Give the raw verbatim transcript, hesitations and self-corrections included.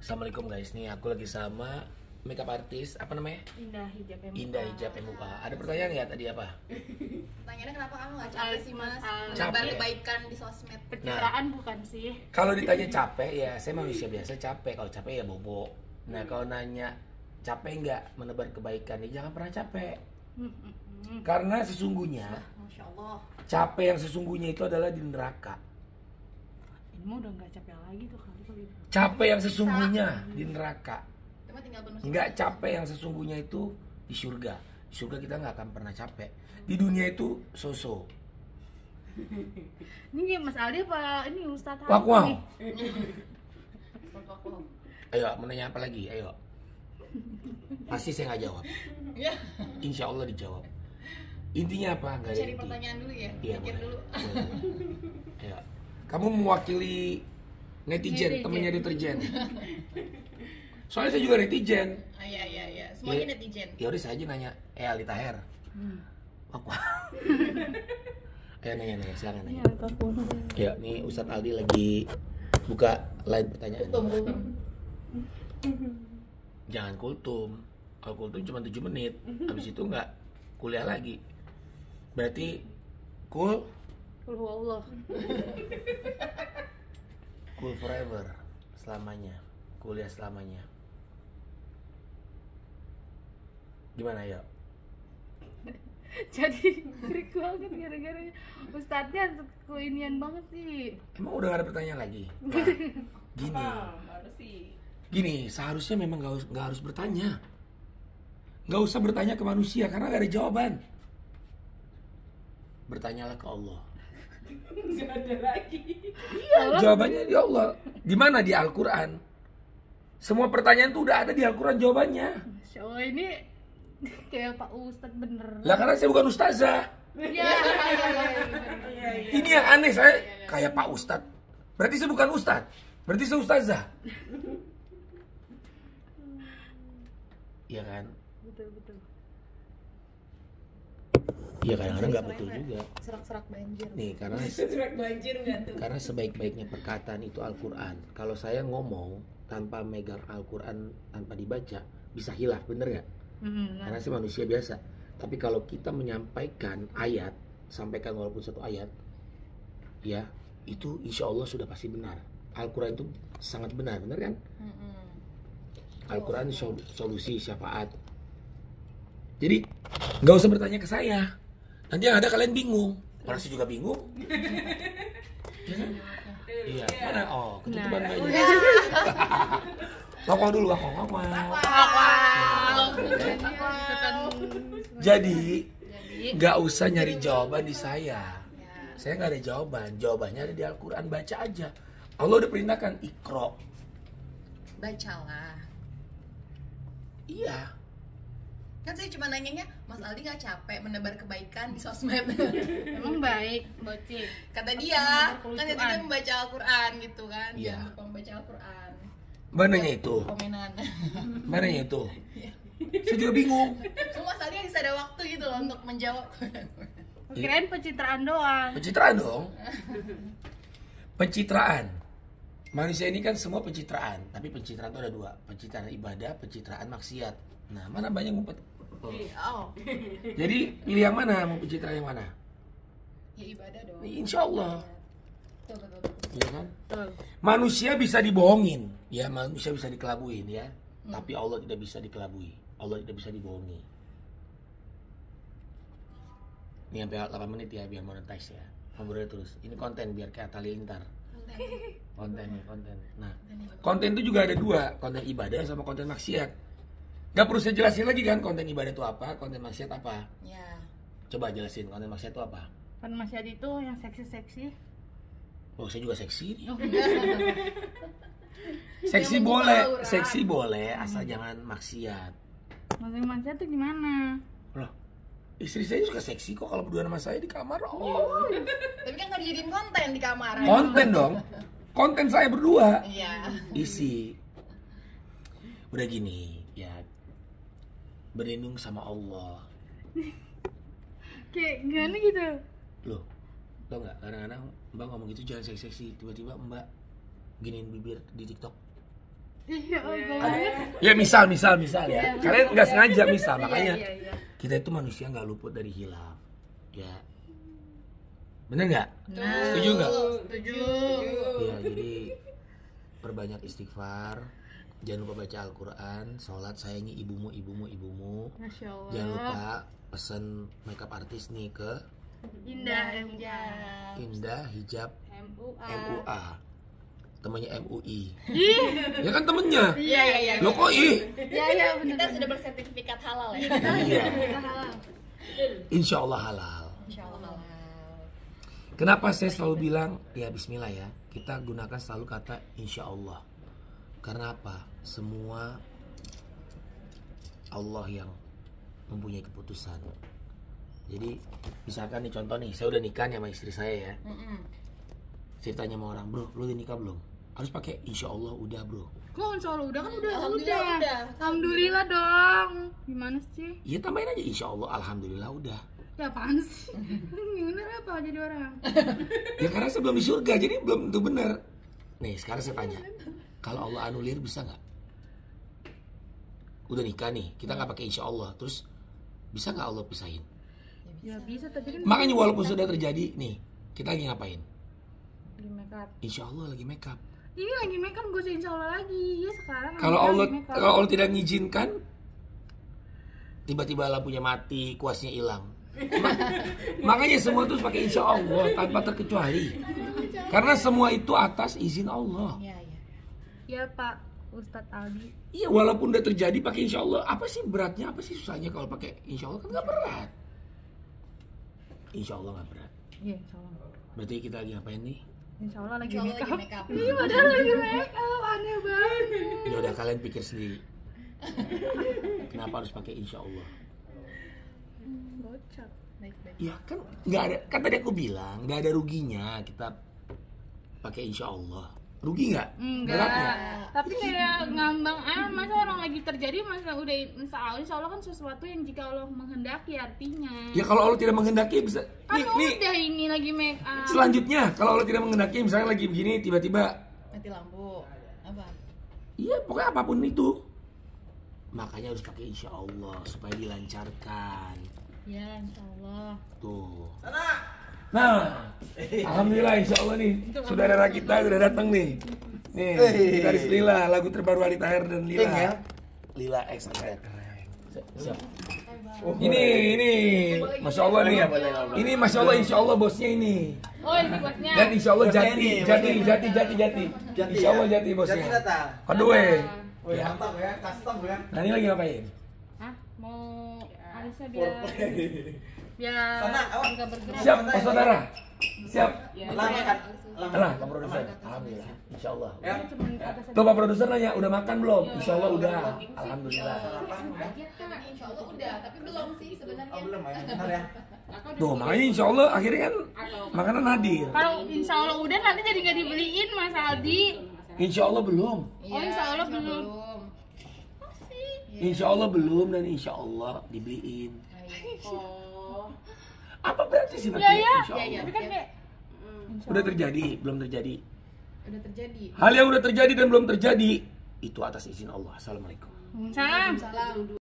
Assalamualaikum guys, nih aku lagi sama makeup artist, apa namanya? Indah Hijab M U A. Indah Hijab M U A. Ada pertanyaan ya tadi apa? Pertanyaannya kenapa kamu nggak capek sih mas? Capek. Menebar kebaikan di sosmed. Pencitraan bukan sih? Kalau ditanya capek ya, saya manusia biasa capek. Kalau capek ya bobo. Nah kalau nanya capek nggak menebar kebaikan, ya jangan pernah capek. Karena sesungguhnya, Masya Allah. capek yang sesungguhnya itu adalah di neraka. Ilmu udah nggak capek lagi tuh kali kali. Capek yang sesungguhnya di neraka. Cuma tinggal penuh. Nggak capek yang sesungguhnya itu di surga. Di surga kita nggak akan pernah capek. Di dunia itu so-so. Ini Mas Aldi apa ini Ustadz Wak wow. nih? Ayo, mau nanya apa lagi? Ayo. Pasti saya nggak jawab. Ya. Insya Allah dijawab. Intinya apa? Nggak ada Cari inti. pertanyaan dulu ya. Iya, Pikir boleh. dulu. Boleh. Ayo. Kamu mewakili netizen, Netizen. temennya deterjen. Soalnya saya juga netizen. Ah, iya iya iya. Semuanya Iya. netizen. Ya udah saya aja nanya. Eh Ali Taher. Hmm. Wak wow. Ayo nanya nanya, silakan Ini nanya. apapun. Ya, nih Ustadz Aldi lagi buka line pertanyaan. Kultum kultum. Jangan kultum. Kalau kultum cuma tujuh menit. Habis itu nggak kuliah lagi. Berarti cool, Qul huwallah. cool forever, selamanya. Kuliah selamanya. Gimana ya? Jadi trik banget gara-gara Ustadznya keinian banget sih. Emang udah gak ada pertanyaan lagi? Nah, gini, gini, seharusnya memang gak, harus- gak harus bertanya. Gak usah bertanya ke manusia karena gak ada jawaban. Bertanyalah ke Allah. Gak ada lagi. Iya, jawabannya di Allah. Di mana? Di Al-Quran. Semua pertanyaan tuh udah ada di Al-Quran jawabannya. Masya Allah ini kayak Pak Ustadz bener. Lah karena saya bukan ustazah. Iya, iya, iya. Ini yang aneh, saya kayak Pak Ustadz. Berarti saya bukan ustadz. Berarti saya ustazah. Iya kan? Betul betul. Iya kadang-kadang nggak betul juga. Serak-serak banjir. Nih karena Serak banjir nggak tuh? karena sebaik-baiknya perkataan itu Al-Quran. Kalau saya ngomong tanpa megang Al-Quran, tanpa dibaca, bisa hilaf, bener nggak? Hmm, Karena saya manusia biasa. Tapi kalau kita menyampaikan ayat, sampaikan walaupun satu ayat, ya itu insya Allah sudah pasti benar. Al-Quran itu sangat benar, benar kan? Al-Quran sol- solusi syafaat. Jadi nggak usah bertanya ke saya. Nanti yang ada kalian bingung. Orang saya juga bingung. Ya kan? Iya. Mana? Oh, ketutupan Nah. banyak. Wakau dulu, wakau, wakau. Jadi nggak usah nyari jawaban di saya. Saya nggak ada jawaban. Jawabannya ada di Al-Quran. Baca aja. Allah udah perintahkan ikro. Bacalah. Iya. Kan saya cuma nanyanya, Mas Aldi nggak capek menebar kebaikan di sosmed? Emang baik, bocil. Kata dia, Menebar kan dia Al-Quran. membaca Al-Quran gitu kan? Iya. Jangan lupa membaca Al-Quran. Mananya itu? Komenan. Mananya itu? Saya juga bingung. So Mas Aldi harus ada waktu gitu loh untuk menjawab. Kirain pencitraan doang. Pencitraan dong. Pencitraan. Manusia ini kan semua pencitraan, tapi pencitraan itu ada dua, pencitraan ibadah, pencitraan maksiat. Nah, mana banyak ngumpet? Oh. Oh, Jadi pilih yang mana? Mau pencitraan yang mana? ya ibadah dong. Insya Allah, Betul, betul, betul. ya kan? Betul. Manusia bisa dibohongin, ya manusia bisa dikelabuin ya, tapi Allah tidak bisa dikelabui, Allah tidak bisa dibohongi. Ini sampai delapan menit ya biar monetize ya. Ngobrol terus. Ini konten biar kayak Tali Lintar. Konten ya, konten. Nah, konten itu juga ada dua, konten ibadah sama konten maksiat. Gak perlu saya jelasin lagi kan konten ibadah itu apa, konten maksiat apa. Ya. Coba jelasin konten maksiat itu apa. Kan masih ada itu yang seksi-seksi. Oh, saya juga seksi nih. Oh, Seksi Yang boleh, membuka aura. seksi boleh, asal jangan maksiat. maksudnya maksiat tuh gimana? Loh, istri saya juga seksi kok kalau berdua sama saya di kamar. Oh, Tapi kan nggak dijadiin konten di kamar. konten dong. Konten saya berdua. Iya. Isi. Udah gini, ya. Berlindung sama Allah. Kayak gimana gitu? Loh, tau nggak? Kadang-kadang Mbak ngomong gitu jangan seksi-seksi. Tiba-tiba Mbak giniin bibir di TikTok. Iya, Ada. banget. Ya misal, misal, misal ya. Kalian nggak sengaja misal, Iya, makanya iya, iya. kita itu manusia nggak luput dari hilaf. Ya, bener nggak? Nah, Setuju nggak? Setuju. Ya, jadi perbanyak istighfar. Jangan lupa baca Al-Quran, sholat, sayangi ibumu, ibumu, ibumu. Masya Allah. Jangan lupa pesen makeup artis nih ke Indah M Ya. Indah Hijab M U A. M U A, temannya M U I. Ih, Ya kan temennya. Iya, iya, iya. Lo kok ih? iya iya benar. Kita sudah bersertifikat halal ya. Iya. Halal. Insya Allah halal. Insya Allah halal. Kenapa saya selalu bilang ya Bismillah ya. Kita gunakan selalu kata Insya Allah. Karena apa? Semua Allah yang mempunyai keputusan. Jadi misalkan nih contoh nih, saya udah nikah nih sama istri saya ya. Mm-mm. Saya tanya sama orang, bro, lu udah nikah belum? Harus pakai Insya Allah udah bro. Kok insya Allah udah kan udah Alhamdulillah udah. udah. Alhamdulillah dong. Gimana sih? Iya tambahin aja Insya Allah, Alhamdulillah udah. Ya apaan sih? Bener apa jadi orang? Ya karena saya belum di surga, jadi belum itu benar. Nih sekarang saya tanya, kalau Allah anulir bisa nggak? Udah nikah nih, kita nggak pakai Insya Allah, terus bisa nggak Allah pisahin? Ya bisa tapi kan Makanya walaupun sudah terjadi nih, kita lagi ngapain? di make up. Insya Allah lagi make up. Ini lagi make up, gue usah insya Allah lagi. Ya sekarang. Kalau lagi Allah make up. kalau Allah tidak mengizinkan, tiba-tiba lampunya mati, kuasnya hilang. Ma- Makanya semua itu pakai Insya Allah tanpa terkecuali. Karena semua itu atas izin Allah. Iya, iya. Ya Pak Ustadz Aldi. Iya walaupun udah terjadi pakai Insya Allah, apa sih beratnya, apa sih susahnya kalau pakai Insya Allah kan nggak berat. Insya Allah nggak berat. Iya insya Allah. Berarti kita lagi ngapain nih? Insya Allah lagi Insya Allah make up. lagi make up. Iya padahal lagi make up, aneh banget. Ya udah kalian pikir sendiri. Kenapa harus pakai Insya Allah? Bocor. Baik, baik. Ya kan nggak ada, kan tadi aku bilang nggak ada ruginya kita pakai Insya Allah. Rugi nggak? Enggak. Beratnya? Tapi kayak ngambang ah, masa orang lagi terjadi masa udah insya Allah, insya Allah kan sesuatu yang jika Allah menghendaki artinya. Ya kalau Allah tidak menghendaki bisa. Kan Nih, nih udah ini lagi make up. selanjutnya kalau Allah tidak menghendaki misalnya lagi begini tiba-tiba, Mati lampu. Apa? iya pokoknya apapun itu. Makanya harus pakai Insya Allah supaya dilancarkan. Ya insya Allah. Tuh. Nah, alhamdulillah Insya Allah nih saudara kita sudah datang nih. Nih, gitaris Lila, lagu terbaru Ali Tahir dan Lila. Keng ya? Lila X keren. Siap. Ini, ini, masya Allah nih. Ini masya Allah, insya Allah bosnya ini. Oh ini bosnya. Dan insya Allah Bosnya jati, ini, jati, bosnya. jati, jati, jati. Jati Insya Allah ya? jati bosnya. Jati data. Kedua. Wih, Ya. mantap ya, custom ya. Nah ini lagi ngapain? Hah? Mau Alisa biar biar Sana, awak. nggak bergerak. Siap, Pak Saudara. Siap. Ya, Elang ya. kan? Nah, Pak Produser. Alhamdulillah. Insya Allah. Ya. Cuman atas Tuh Pak Produser nanya, udah makan belum? Insya Allah udah. Alhamdulillah. Insya Allah udah, tapi belum sih sebenarnya. Oh, belum ya. Bentar ya. Tuh makanya insya Allah akhirnya kan makanan hadir. Kalau insya Allah udah nanti jadi nggak dibeliin Mas Aldi. Insya Allah belum. Oh, insya Allah belum. Insya Allah belum dan insya Allah dibeliin. Oh. Apa berarti sih nanti? Ya ya. Insya Ya, ya. Allah. Tapi kan kayak Udah terjadi, belum terjadi. Udah terjadi. Hal yang udah terjadi dan belum terjadi itu atas izin Allah. Assalamualaikum. salam. Salam.